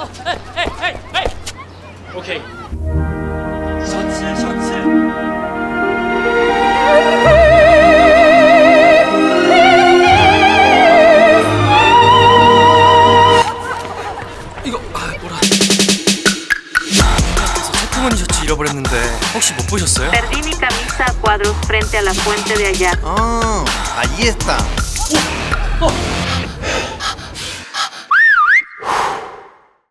오케이. 셔츠. 이거 뭐라? 세트머니 셔츠 잃어버렸는데 혹시 못 보셨어요? Perdí mi camisa a cuadros frente a la fuente de allá. ahí está.